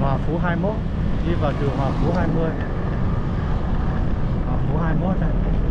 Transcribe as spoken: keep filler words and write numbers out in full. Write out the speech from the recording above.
Hòa Phú hai mốt, đi vào đường Hòa Phú hai mươi, Hòa Phú hai mốt đây.